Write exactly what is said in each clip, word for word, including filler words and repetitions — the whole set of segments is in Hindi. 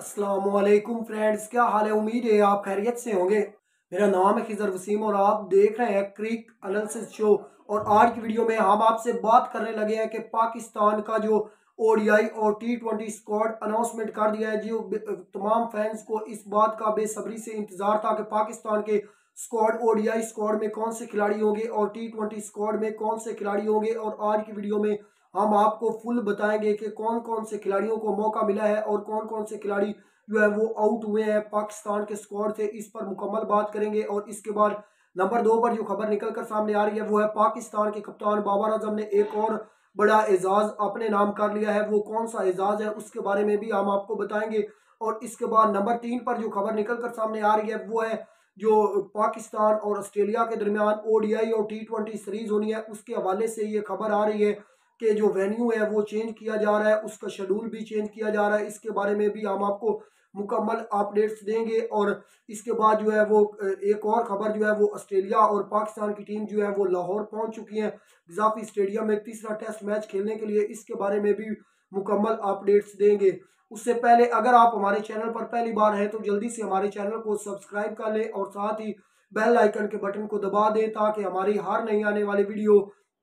अस्सलामुअलैकुम फ्रेंड्स, क्या हाल है। उम्मीद है आप खैरियत से होंगे। मेरा नाम है खिजर वसीम और आप देख रहे हैं क्रिक एनालिसिस शो। और आज की वीडियो में हम आपसे बात करने लगे हैं कि पाकिस्तान का जो ओडीआई और टी ट्वेंटी स्क्वाड अनाउंसमेंट कर दिया है। जो तमाम फैंस को इस बात का बेसब्री से इंतजार था कि पाकिस्तान के स्क्वाड ओडीआई स्क्वाड में कौन से खिलाड़ी होंगे और टी ट्वेंटी स्क्वाड में कौन से खिलाड़ी होंगे। और आज की वीडियो में हम आपको फुल बताएंगे कि कौन कौन से खिलाड़ियों को मौका मिला है और कौन कौन से खिलाड़ी जो है वो आउट हुए हैं पाकिस्तान के स्क्वाड से। इस पर मुकम्मल बात करेंगे। और इसके बाद नंबर दो पर जो खबर निकल कर सामने आ रही है वो है पाकिस्तान के कप्तान बाबर आजम ने एक और बड़ा एजाज अपने नाम कर लिया है। वो कौन सा एजाज है उसके बारे में भी हम आपको बताएंगे। और इसके बाद नंबर तीन पर जो खबर निकल कर सामने आ रही है वो है जो पाकिस्तान और ऑस्ट्रेलिया के दरमियान ओडीआई और टी ट्वेंटी सीरीज होनी है, उसके हवाले से ये खबर आ रही है कि जो वेन्यू है वो चेंज किया जा रहा है, उसका शेड्यूल भी चेंज किया जा रहा है। इसके बारे में भी हम आपको मुकम्मल अपडेट्स देंगे। और इसके बाद जो है वो एक और खबर जो है वो ऑस्ट्रेलिया और पाकिस्तान की टीम जो है वो लाहौर पहुंच चुकी है गजाफी स्टेडियम में तीसरा टेस्ट मैच खेलने के लिए। इसके बारे में भी मुकम्मल अपडेट्स देंगे। उससे पहले अगर आप हमारे चैनल पर पहली बार हैं तो जल्दी से हमारे चैनल को सब्सक्राइब कर लें और साथ ही बेल आइकन के बटन को दबा दें ताकि हमारी हर नई आने वाली वीडियो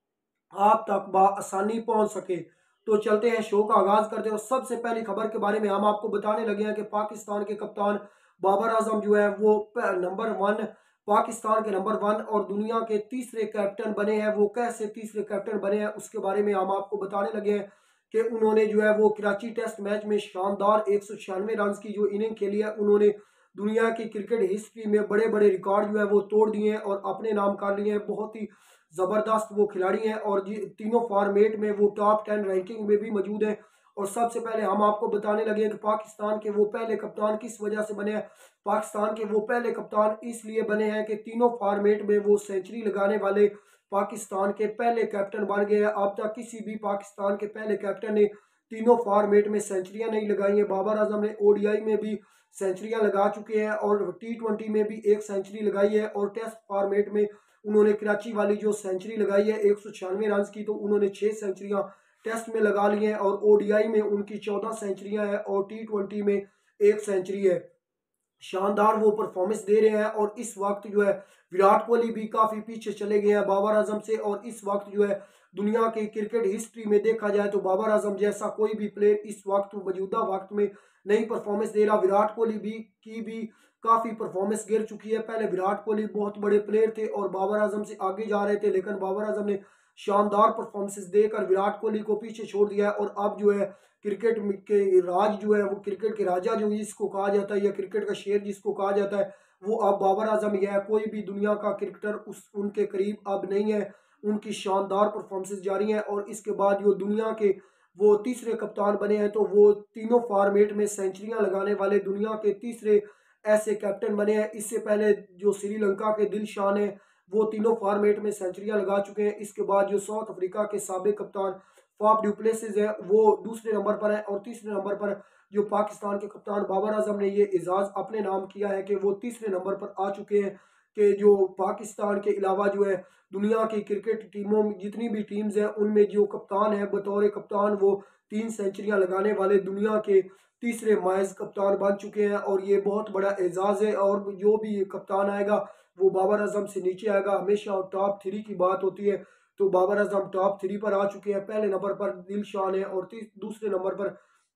आप तक बआसानी पहुंच सके। तो चलते हैं, शो का आगाज करते हैं। और सबसे पहली खबर के बारे में हम आपको बताने लगे हैं कि पाकिस्तान के कप्तान बाबर आजम जो है वो नंबर वन पाकिस्तान के नंबर वन और दुनिया के तीसरे कैप्टन बने हैं। वो कैसे तीसरे कैप्टन बने हैं उसके बारे में हम आपको बताने लगे हैं कि उन्होंने जो है वो कराची टेस्ट मैच में शानदार एक सौ छियानवे रन की जो इनिंग खेली है, उन्होंने दुनिया की क्रिकेट हिस्ट्री में बड़े बड़े रिकॉर्ड जो है वो तोड़ दिए हैं और अपने नाम कर लिए हैं। बहुत ही ज़बरदस्त वो खिलाड़ी हैं और जी तीनों फॉर्मेट में वो टॉप टेन रैंकिंग में भी मौजूद हैं। और सबसे पहले हम आपको बताने लगे हैं कि पाकिस्तान के वो पहले कप्तान किस वजह से बने हैं। पाकिस्तान के वो पहले कप्तान इसलिए बने हैं कि तीनों फॉर्मेट में वो सेंचुरी लगाने वाले पाकिस्तान के पहले कैप्टन बन गए हैं। अब तक किसी भी पाकिस्तान के पहले कैप्टन ने तीनों फॉर्मेट में सेंचुरियां नहीं लगाई हैं। बाबर आजम ने ओडीआई में भी सेंचुरियां लगा चुके हैं और टी ट्वेंटी में भी एक सेंचुरी लगाई है। और टेस्ट फॉर्मेट में उन्होंने कराची वाली जो सेंचुरी लगाई है एक सौ छियानवे रन की, तो उन्होंने छः सेंचुरियां टेस्ट में लगा ली हैं और ओडीआई में उनकी चौदह सेंचुरियां हैं और टी ट्वेंटी में एक सेंचुरी है। शानदार वो परफॉर्मेंस दे रहे हैं। और इस वक्त जो है विराट कोहली भी काफ़ी पीछे चले गए हैं बाबर आजम से। और इस वक्त जो है दुनिया की क्रिकेट हिस्ट्री में देखा जाए तो बाबर आजम जैसा कोई भी प्लेयर इस वक्त मौजूदा वक्त में नई परफॉर्मेंस दे रहा। विराट कोहली भी की भी काफ़ी परफॉर्मेंस गिर चुकी है। पहले विराट कोहली बहुत बड़े प्लेयर थे और बाबर आजम से आगे जा रहे थे, लेकिन बाबर आजम ने शानदार परफॉर्मेंसेस देकर विराट कोहली को पीछे छोड़ दिया है। और अब जो है क्रिकेट के राज जो है वो क्रिकेट के राजा जो जिसको कहा जाता है या क्रिकेट का शेर जिसको कहा जाता है वो अब बाबर आजम ही है। कोई भी दुनिया का क्रिकेटर उस उनके करीब अब नहीं है। उनकी शानदार परफॉर्मेंसेस जारी हैं। और इसके बाद जो दुनिया के वो तीसरे कप्तान बने हैं तो वो तीनों फॉर्मेट में सेंचुरियां लगाने वाले दुनिया के तीसरे ऐसे कैप्टन बने हैं। इससे पहले जो श्रीलंका के दिलशान है वो तीनों फॉर्मेट में सेंचुरियां लगा चुके हैं। इसके बाद जो साउथ अफ्रीका के साबिक कप्तान फाफ डू प्लेसिस है वो दूसरे नंबर पर है। और तीसरे नंबर पर जो पाकिस्तान के कप्तान बाबर आजम ने ये एजाज़ अपने नाम किया है कि वो तीसरे नंबर पर आ चुके हैं कि जो पाकिस्तान के अलावा जो है दुनिया की क्रिकेट टीमों में जितनी भी टीम्स हैं उनमें जो कप्तान है बतौर कप्तान वो तीन सेंचुरियां लगाने वाले दुनिया के तीसरे माइज कप्तान बन चुके हैं। और ये बहुत बड़ा एजाज़ है। और जो भी कप्तान आएगा वो बाबर आजम से नीचे आएगा। हमेशा टॉप थ्री की बात होती है तो बाबर आजम टॉप थ्री पर आ चुके हैं। पहले नंबर पर दिलशान है और दूसरे नंबर पर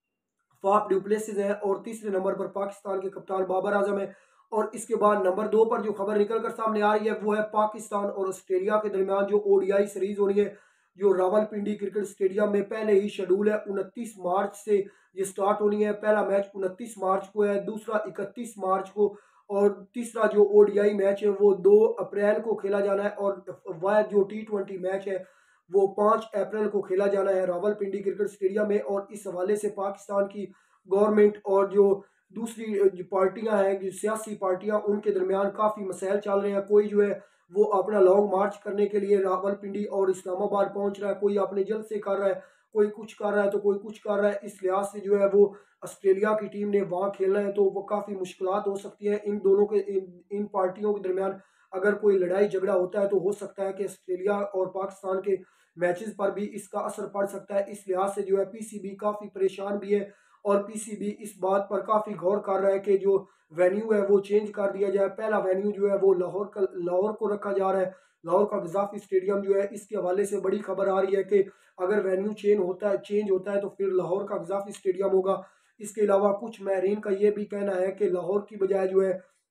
फाफ डू प्लेसिस है और तीसरे नंबर पर पाकिस्तान के कप्तान बाबर आजम है। और इसके बाद नंबर दो पर जो खबर निकल कर सामने आ रही है वो है पाकिस्तान और ऑस्ट्रेलिया के दरमियान जो ओडीआई सीरीज होनी है जो रावलपिंडी क्रिकेट स्टेडियम में पहले ही शेड्यूल है। उनतीस मार्च से ये स्टार्ट होनी है। पहला मैच उनतीस मार्च को है, दूसरा इकतीस मार्च को और तीसरा जो ओडीआई मैच है वो दो अप्रैल को खेला जाना है। और वह जो टी ट्वेंटी मैच है वो पाँच अप्रैल को खेला जाना है रावलपिंडी क्रिकेट स्टेडियम में। और इस हवाले से पाकिस्तान की गवर्नमेंट और जो दूसरी जो पार्टियां हैं जो सियासी पार्टियां उनके दरमियान काफ़ी मसाइल चल रहे हैं। कोई जो है वो अपना लॉन्ग मार्च करने के लिए रावलपिंडी और इस्लामाबाद पहुंच रहा है, कोई अपने जलसे कर रहा है, कोई कुछ कर रहा है तो कोई कुछ कर रहा है। इस लिहाज से जो है वो ऑस्ट्रेलिया की टीम ने वहाँ खेलना है तो वो काफ़ी मुश्किलात हो सकती है इन दोनों के इन, इन पार्टियों के दरमियान। अगर कोई लड़ाई झगड़ा होता है तो हो सकता है कि ऑस्ट्रेलिया और पाकिस्तान के मैचेस पर भी इसका असर पड़ सकता है। इस लिहाज से जो है पीसीबी काफ़ी परेशान भी है और पीसीबी इस बात पर काफ़ी गौर कर रहा है कि जो वेन्यू है वो चेंज कर दिया जाए। पहला वेन्यू जो है वो लाहौर का लाहौर को रखा जा रहा है, लाहौर का गज़ाफ़ी स्टेडियम जो है। इसके हवाले से बड़ी खबर आ रही है कि अगर वेन्यू चेंज होता है चेंज होता है तो फिर लाहौर का गज़ाफ़ी स्टेडियम होगा। इसके अलावा कुछ माहरीन का ये भी कहना है कि लाहौर की बजाय जो है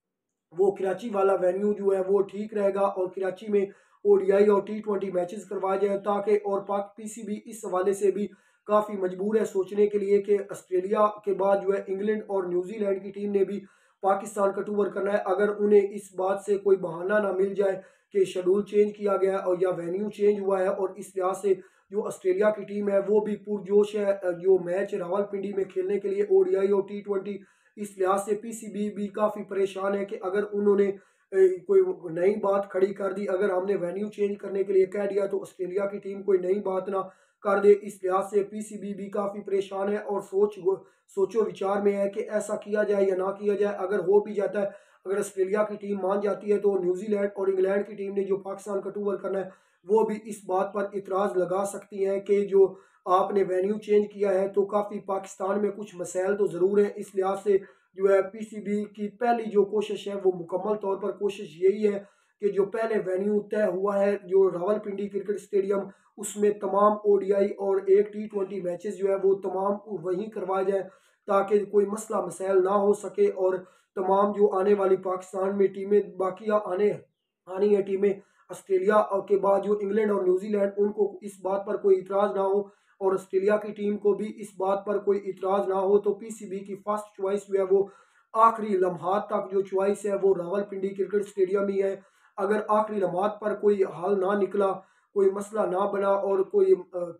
वो कराची वाला वेन्यू जो है वो ठीक रहेगा और कराची में ओडीआई और टी ट्वेंटी मैचेस करवाए जाए, ताकि और पाक पीसीबी इस हवाले से भी काफ़ी मजबूर है सोचने के लिए कि ऑस्ट्रेलिया के बाद जो है इंग्लैंड और न्यूजीलैंड की टीम ने भी पाकिस्तान का टूर करना है। अगर उन्हें इस बात से कोई बहाना ना मिल जाए कि शेड्यूल चेंज किया गया और या वेन्यू चेंज हुआ है और इस लिहाज से जो ऑस्ट्रेलिया की टीम है वो भी पुरजोश है जो मैच रावलपिंडी में खेलने के लिए ओडीआई और टी ट्वेंटी, इस लिहाज से पीसीबी भी काफ़ी परेशान है कि अगर उन्होंने कोई नई बात खड़ी कर दी, अगर हमने वेन्यू चेंज करने के लिए कह दिया तो ऑस्ट्रेलिया की टीम कोई नई बात ना कर दे। इस लिहाज से पीसीबी भी काफ़ी परेशान है और सोच सोचो विचार में है कि ऐसा किया जाए या ना किया जाए। अगर हो भी जाता है, अगर ऑस्ट्रेलिया की टीम मान जाती है तो न्यूजीलैंड और इंग्लैंड की टीम ने जो पाकिस्तान का टूर करना है वो भी इस बात पर इतराज़ लगा सकती हैं कि जो आपने वेन्यू चेंज किया है तो काफ़ी पाकिस्तान में कुछ मसाइल तो ज़रूर हैं। इस लिहाज से जो है पीसीबी की पहली जो कोशिश है वो मुकम्मल तौर पर कोशिश यही है कि जो पहले वेन्यू तय हुआ है जो रावलपिंडी क्रिकेट स्टेडियम, उसमें तमाम ओडीआई और एक टी ट्वेंटी मैचेस जो है वो तमाम वहीं करवाए जाए ताकि कोई मसला मसाइल ना हो सके और तमाम जो आने वाली पाकिस्तान में टीमें बाकी आने आनी है टीमें ऑस्ट्रेलिया के बाद जो इंग्लैंड और न्यूजीलैंड उनको इस बात पर कोई इतराज़ ना हो और ऑस्ट्रेलिया की टीम को भी इस बात पर कोई इतराज़ ना हो। तो पीसीबी की फर्स्ट चॉइस जो है वो आखिरी लम्हात तक जो चॉइस है वो रावलपिंडी क्रिकेट स्टेडियम ही है। अगर आखिरी लम्हात पर कोई हल ना निकला, कोई मसला ना बना और कोई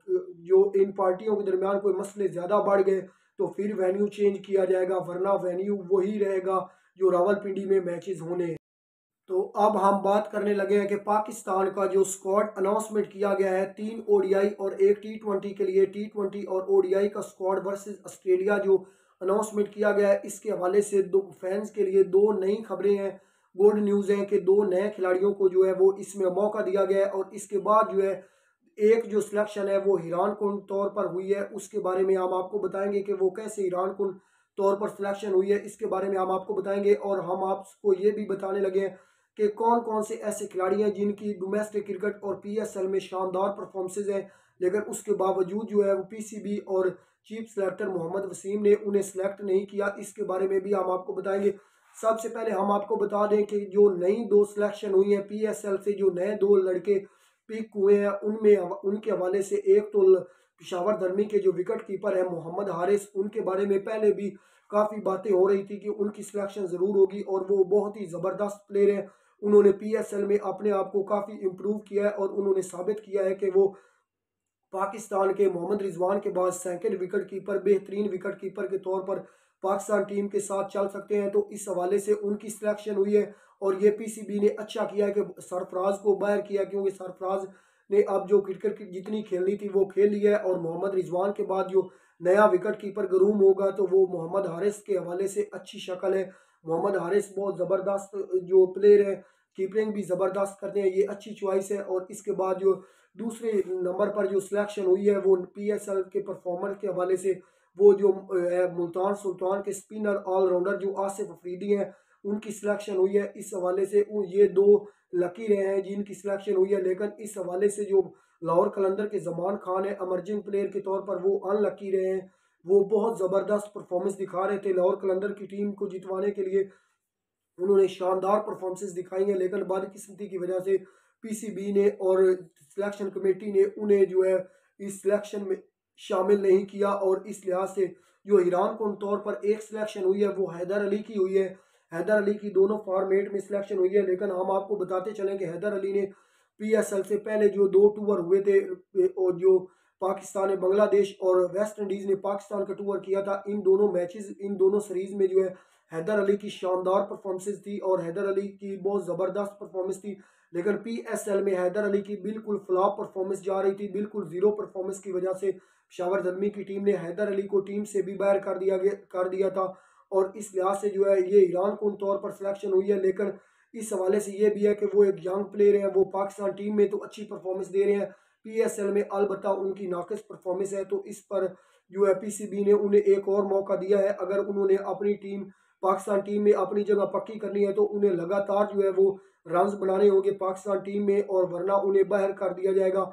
जो इन पार्टियों के दरमियान कोई मसले ज़्यादा बढ़ गए तो फिर वेन्यू चेंज किया जाएगा, वरना वेन्यू वही रहेगा जो रावलपिंडी में मैचेस होने हैं। तो अब हम बात करने लगे हैं कि पाकिस्तान का जो स्क्वाड अनाउंसमेंट किया गया है तीन ओडीआई और एक टी ट्वेंटी के लिए, टी ट्वेंटी और ओडीआई का स्क्वाड वर्सेस ऑस्ट्रेलिया जो अनाउंसमेंट किया गया है, इसके हवाले से दो फैंस के लिए दो नई खबरें हैं, गुड न्यूज़ हैं कि दो नए खिलाड़ियों को जो है वो इसमें मौका दिया गया है। और इसके बाद जो है एक जो सिलेक्शन है वो ईरान कुन तौर पर हुई है, उसके बारे में हम आपको बताएंगे कि वो कैसे ईरान कुन तौर पर सिलेक्शन हुई है, इसके बारे में हम आपको बताएंगे। और हम आपको ये भी बताने लगे हैं कि कौन कौन से ऐसे खिलाड़ी हैं जिनकी डोमेस्टिक क्रिकेट और पीएसएल में शानदार परफॉर्मेंसेज हैं, लेकिन उसके बावजूद जो है वो पीसीबी और चीफ सेलेक्टर मोहम्मद वसीम ने उन्हें सेलेक्ट नहीं किया, इसके बारे में भी हम आपको बताएंगे। सबसे पहले हम आपको बता दें कि जो नई दो सिलेक्शन हुई हैं पीएसएल से, जो नए दो लड़के पिक हुए हैं उनमें उनके हवाले से एक तो पेशावर धर्मी के जो विकेट कीपर है मोहम्मद हारिस, उनके बारे में पहले भी काफ़ी बातें हो रही थी कि उनकी सिलेक्शन ज़रूर होगी और वो बहुत ही ज़बरदस्त प्लेयर है। उन्होंने पीएसएल में अपने आप को काफ़ी इम्प्रूव किया है और उन्होंने साबित किया है कि वो पाकिस्तान के मोहम्मद रिजवान के बाद सेकंड विकेट कीपर, बेहतरीन विकेट कीपर के तौर पर पाकिस्तान टीम के साथ चल सकते हैं। तो इस हवाले से उनकी सिलेक्शन हुई है और ये पीसीबी ने अच्छा किया है कि सरफराज को बाहर किया, क्योंकि सरफराज ने अब जो क्रिकेट की जितनी खेलनी थी वो खेल लिया है और मोहम्मद रिजवान के बाद जो नया विकेट कीपर गरूम होगा तो वो मोहम्मद हारिस के हवाले से अच्छी शक्ल है। मोहम्मद हारिस बहुत ज़बरदस्त जो प्लेयर है, कीपरिंग भी ज़बरदस्त करते हैं, ये अच्छी चॉइस है। और इसके बाद जो दूसरे नंबर पर जो सिलेक्शन हुई है वो पीएसएल के परफॉर्मर के हवाले से वो जो मुल्तान सुल्तान के स्पिनर ऑलराउंडर जो आसिफ अफरीदी हैं उनकी सिलेक्शन हुई है। इस हवाले से ये दो लकी रहे हैं जिनकी सिलेक्शन हुई है, लेकिन इस हवाले से जो लाहौर कलंदर के जमान खान है एमर्जिंग प्लेयर के तौर पर वो अनलकी रहे हैं। वो बहुत ज़बरदस्त परफॉर्मेंस दिखा रहे थे लाहौर कलंदर की टीम को जितवाने के लिए, उन्होंने शानदार परफॉर्मेंसेस दिखाई हैं, लेकिन बदकिस्मती की वजह से पीसीबी ने और सिलेक्शन कमेटी ने उन्हें जो है इस सिलेक्शन में शामिल नहीं किया। और इस लिहाज से जो ईरान को तौर पर एक सिलेक्शन हुई है वो हैदर अली की हुई है। हैदर अली की दोनों फॉर्मेट में सिलेक्शन हुई है, लेकिन हम आपको बताते चलें कि हैदर अली ने पीएसएल से पहले जो दो टूर हुए थे और जो पाकिस्तान ने बांग्लादेश और वेस्ट इंडीज़ ने पाकिस्तान का टूर किया था, इन दोनों मैचेस इन दोनों सीरीज़ में जो है हैदर अली की शानदार परफॉर्मेंसेस थी और हैदर अली की बहुत ज़बरदस्त परफॉर्मेंस थी। लेकिन पीएसएल में हैदर अली की बिल्कुल फ्लॉप परफॉर्मेंस जा रही थी, बिल्कुल ज़ीरो परफॉर्मेंस की वजह से पेशावर ज़ल्मी की टीम ने हैदर अली को टीम से भी बाहर कर दिया गया कर दिया था। और इस लिहाज से जो है ये ईरान को तौर पर सिलेक्शन हुई है, लेकिन इस हवाले से ये भी है कि वो एक यंग प्लेयर हैं, वो पाकिस्तान टीम में तो अच्छी परफॉर्मेंस दे रहे हैं, पीएसएल में अलबत्ता उनकी नाकिस परफॉर्मेंस है, तो इस पर जो है पीसीबी ने उन्हें एक और मौका दिया है। अगर उन्होंने अपनी टीम पाकिस्तान टीम में अपनी जगह पक्की करनी है तो उन्हें लगातार जो है वो रन्स बनाने होंगे पाकिस्तान टीम में, और वरना उन्हें बाहर कर दिया जाएगा।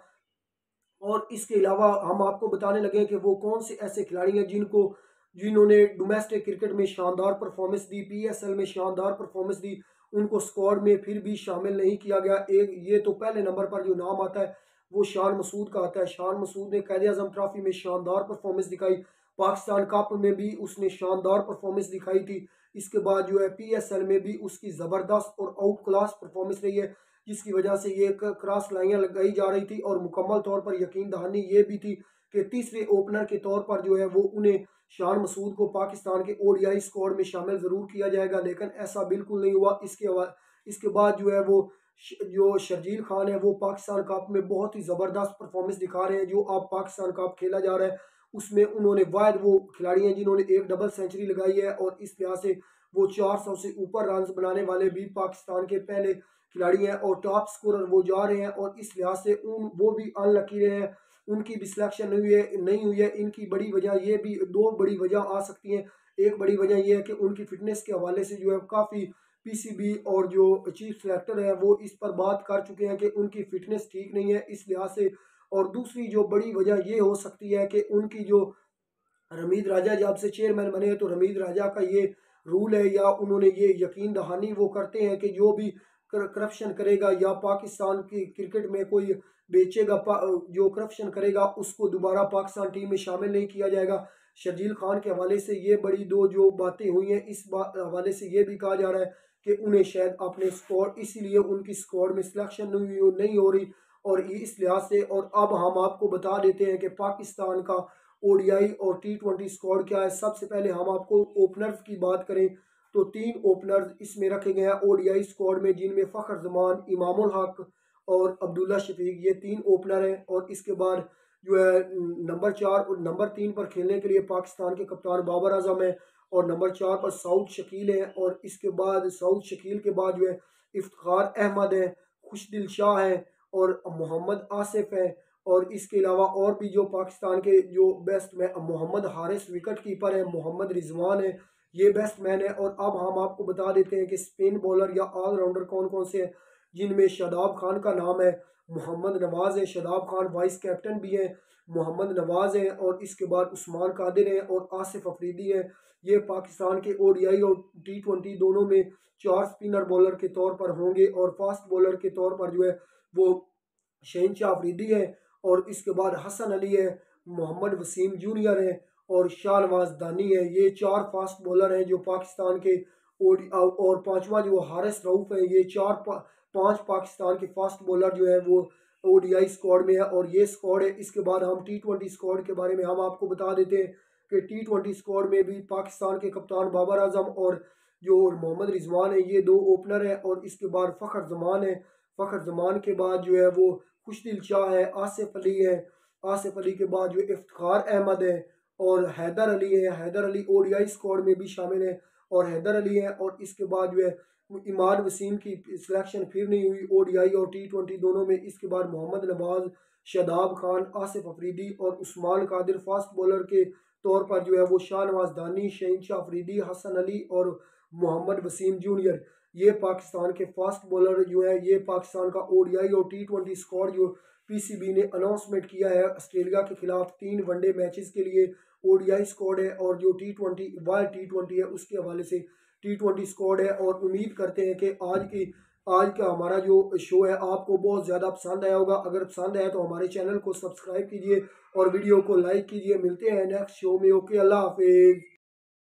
और इसके अलावा हम आपको बताने लगे कि वो कौन से ऐसे खिलाड़ी हैं जिनको जिन्होंने डोमेस्टिक क्रिकेट में शानदार परफॉर्मेंस दी, पीएसएल में शानदार परफॉर्मेंस दी, उनको स्क्वाड में फिर भी शामिल नहीं किया गया। एक ये तो पहले नंबर पर जो नाम आता है वो शान मसूद का आता है। शान मसूद ने कायदे आजम ट्रॉफी में शानदार परफॉर्मेंस दिखाई, पाकिस्तान कप में भी उसने शानदार परफॉर्मेंस दिखाई थी। इसके बाद जो है पीएसएल में भी उसकी ज़बरदस्त और आउट क्लास परफॉर्मेंस रही है, जिसकी वजह से ये क्रॉस लाइनें लगाई जा रही थी। और मुकम्मल तौर पर यकीन दहानी ये भी थी कि तीसरे ओपनर के तौर पर जो है वो उन्हें शान मसूद को पाकिस्तान के ओडीआई स्क्वाड में शामिल ज़रूर किया जाएगा, लेकिन ऐसा बिल्कुल नहीं हुआ। इसके इसके बाद जो है वो जो शर्जील खान है वो पाकिस्तान कप में बहुत ही ज़बरदस्त परफॉर्मेंस दिखा रहे हैं। जो अब पाकिस्तान कप खेला जा रहा है उसमें उन्होंने वायद वो खिलाड़ी हैं जिन्होंने एक डबल सेंचुरी लगाई है, और इस लिहाज से वो चार सौ से ऊपर रन बनाने वाले भी पाकिस्तान के पहले खिलाड़ी हैं और टॉप स्कोरर वो जा रहे हैं। और इस लिहाज से उन वो भी अनलकी रहे हैं, उनकी भी सिलेक्शन नहीं हुई है नहीं हुई है इनकी बड़ी वजह ये भी दो बड़ी वजह आ सकती हैं। एक बड़ी वजह यह है कि उनकी फिटनेस के हवाले से जो है काफ़ी पीसीबी और जो चीफ सेलेक्टर है वो इस पर बात कर चुके हैं कि उनकी फिटनेस ठीक नहीं है इस लिहाज से। और दूसरी जो बड़ी वजह ये हो सकती है कि उनकी जो रमीद राजा जब से चेयरमैन बने हैं तो रमीद राजा का ये रूल है या उन्होंने ये यकीन दहानी वो करते हैं कि जो भी करप्शन करेगा या पाकिस्तान की क्रिकेट में कोई बेचेगा, जो करप्शन करेगा उसको दोबारा पाकिस्तान टीम में शामिल नहीं किया जाएगा। शर्जील खान के हवाले से ये बड़ी दो जो बातें हुई हैं, इस बात हवाले से ये भी कहा जा रहा है कि उन्हें शायद अपने स्क्वाड इसीलिए उनकी स्क्वाड में सिलेक्शन नहीं नहीं हो रही। और इस लिहाज से और अब हम आपको बता देते हैं कि पाकिस्तान का ओडीआई और टी ट्वेंटी स्क्वाड क्या है। सबसे पहले हम आपको ओपनर्स की बात करें तो तीन ओपनर्स इसमें रखे गए हैं ओडीआई स्क्वाड में, जिनमें फ़खर जमान, इमामुल हक और अब्दुल्ला शफीक, ये तीन ओपनर हैं। और इसके बाद जो है नंबर चार और नंबर तीन पर खेलने के लिए पाकिस्तान के कप्तान बाबर आजम है, और नंबर चार पर सऊद शकील है, और इसके बाद सऊद शकील के बाद जो है इफ्तिखार अहमद है, खुशदिल शाह है और मोहम्मद आसिफ है। और इसके अलावा और भी जो पाकिस्तान के जो best man, Mohammad Haris wicket keeper है, मोहम्मद रिजवान है, ये बेस्ट मैन है। और अब हम आपको बता देते हैं कि स्पिन बॉलर या ऑलराउंडर कौन कौन से हैं, जिनमें शादाब खान का नाम है, मोहम्मद नवाज़ है, शादाब खान वाइस कैप्टन भी हैं, मोहम्मद नवाज़ हैं, और इसके बाद उस्मान कादिर हैं और आसिफ अफरीदी हैं। ये पाकिस्तान के ओडीआई और टी ट्वेंटी दोनों में चार स्पिनर बॉलर के तौर पर होंगे, और फास्ट बॉलर के तौर पर जो है वो शहनशाह अफरीदी है, और इसके बाद हसन अली है, मोहम्मद वसीम जूनियर है और शाहनवाज दानी है। ये चार फास्ट बॉलर हैं जो पाकिस्तान के ओडी और पांचवा जो हारिस रऊफ है। ये चार पा, पांच पाकिस्तान के फास्ट बॉलर जो है वो ओडीआई स्क्वाड में है, और ये स्क्वाड है। इसके बाद हम टी ट्वेंटी स्क्वाड के बारे में हम आपको बता देते हैं कि टी ट्वेंटी स्क्वाड में भी पाकिस्तान के कप्तान बाबर आजम और जो मोहम्मद रिजवान है ये दो ओपनर है, और इसके बाद फ़खर जमान है। फ़खर जमान के बाद जो है वो खुशदिल शाह है, आसिफ अली है, आसिफ अली के बाद जो इफ्तिखार अहमद है और हैदर अली है। हैदर अली ओडीआई स्क्वाड में भी शामिल है और हैदर अली है। और इसके बाद जो है इमाद वसीम की सिलेक्शन फिर नहीं हुई ओडीआई और टी ट्वेंटी दोनों में। इसके बाद मोहम्मद नवाज़, शादाब खान, आसिफ अफरीदी और उस्मान कादिर फास्ट बॉलर के तौर पर जो है वो शाहनवाज दानी, शहनशाह अफरीदी, हसन अली और मोहम्मद वसीम जूनियर, ये पाकिस्तान के फास्ट बॉलर जो है। ये पाकिस्तान का ओडीआई और टी ट्वेंटी स्क्वाड जो पीसीबी ने अनाउंसमेंट किया है ऑस्ट्रेलिया के खिलाफ तीन वनडे मैचेस के लिए ओडीआई स्क्वाड है, और जो टी ट्वेंटी वाई टी ट्वेंटी है उसके हवाले से टी ट्वेंटी स्क्वाड है। और उम्मीद करते हैं कि आज की आज का हमारा जो शो है आपको बहुत ज़्यादा पसंद आया होगा। अगर पसंद आया तो हमारे चैनल को सब्सक्राइब कीजिए और वीडियो को लाइक कीजिए। मिलते हैं नेक्स्ट शो में। ओके, अल्लाह हाफिज़।